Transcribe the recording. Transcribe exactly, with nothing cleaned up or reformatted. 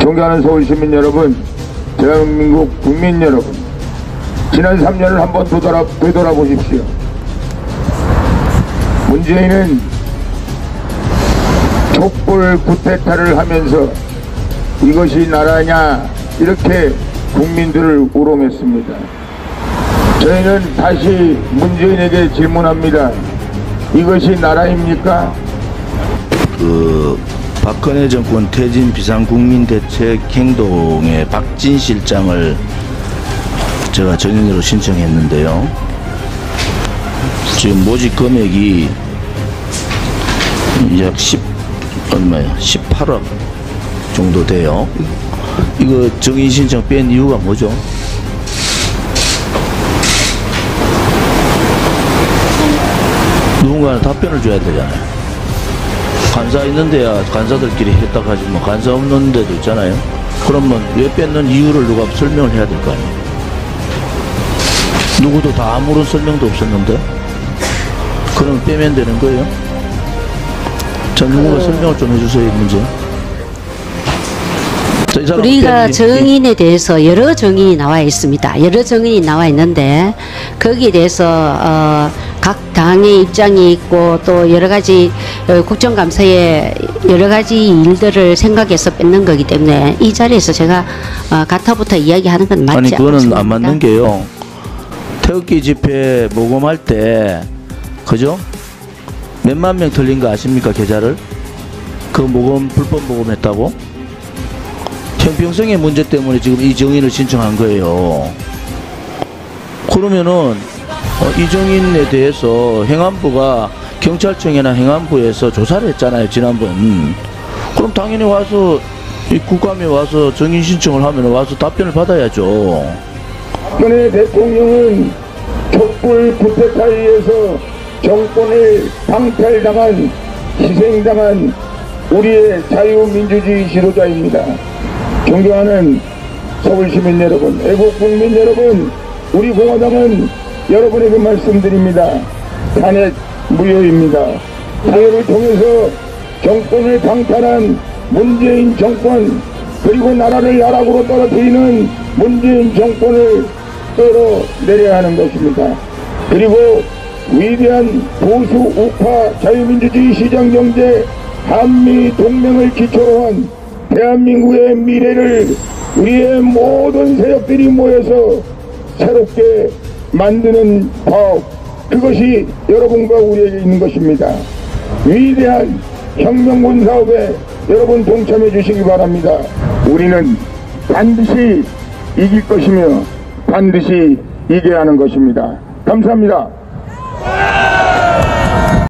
존경하는 서울시민 여러분, 대한민국 국민 여러분, 지난 삼 년을 한번 되돌아, 되돌아보십시오. 문재인은 촛불 쿠데타를 하면서 이것이 나라냐 이렇게 국민들을 우롱했습니다. 저희는 다시 문재인에게 질문합니다. 이것이 나라입니까? 그 박근혜 정권 퇴진 비상국민대책행동의 박진 실장을 제가 정인으로 신청했는데요. 지금 모집 금액이 약 십 얼마야? 십팔억 정도 돼요. 이거 정인 신청 뺀 이유가 뭐죠? 누군가는 답변을 줘야 되잖아요. 간사 있는 데야 간사들끼리 했다 하지 뭐 간사 없는 데도 있잖아요. 그러면 왜 뺏는 이유를 누가 설명을 해야 될 거 아니에요. 누구도 다 아무런 설명도 없었는데 그럼 빼면 되는 거예요? 자, 누군가 그... 설명을 좀 해주세요. 이 문제. 우리가 정인에 대해서 여러 정인이 나와 있습니다. 여러 정인이 나와 있는데 거기에 대해서 어, 각 당의 입장이 있고 또 여러 가지 어, 국정감사에 여러 가지 일들을 생각해서 뺏는 거기 때문에 이 자리에서 제가 어, 가타부터 이야기하는 건 맞지 않습니다. 아니 그거는 안 맞는 게요. 태극기 집회 모금할 때 그죠? 몇만 명 틀린 거 아십니까? 계좌를? 그 모금 불법 모금했다고? 형평성의 문제 때문에 지금 이 정인을 신청한 거예요. 그러면은 어, 이 정인에 대해서 행안부가 경찰청이나 행안부에서 조사를 했잖아요, 지난번. 그럼 당연히 와서 이 국감에 와서 정인 신청을 하면 와서 답변을 받아야죠. 박근혜 대통령은 촛불 쿠데타에 의해서 정권을 방탈당한 희생당한 우리의 자유민주주의 지도자입니다. 존경하는 서울시민 여러분, 애국국민 여러분, 우리 공화당은 여러분에게 말씀드립니다. 탄핵 무효입니다. 탄핵을 통해서 정권을 방탈한 문재인 정권 그리고 나라를 나락으로 떨어뜨리는 문재인 정권을 끌어내려야 하는 것입니다. 그리고 위대한 보수 우파 자유민주주의 시장경제 한미 동맹을 기초로 한 대한민국의 미래를 우리의 모든 세력들이 모여서 새롭게 만드는 법, 그것이 여러분과 우리에게 있는 것입니다. 위대한 혁명군 사업에 여러분 동참해 주시기 바랍니다. 우리는 반드시 이길 것이며 반드시 이겨야 하는 것입니다. 감사합니다.